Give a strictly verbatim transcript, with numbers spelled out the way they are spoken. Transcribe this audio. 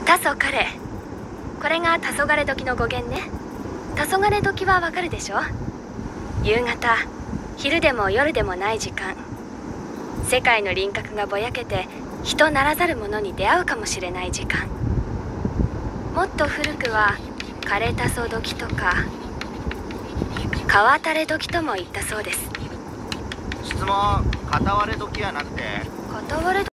黄昏。これが黄昏時の語源ね。黄昏時はわかるでしょ。夕方、昼でも夜でもない時間。世界の輪郭がぼやけて人ならざる者に出会うかもしれない時間。もっと古くは枯れたそ時とか川垂れ時とも言ったそうです。 質問、片割れ時やなくて片割れ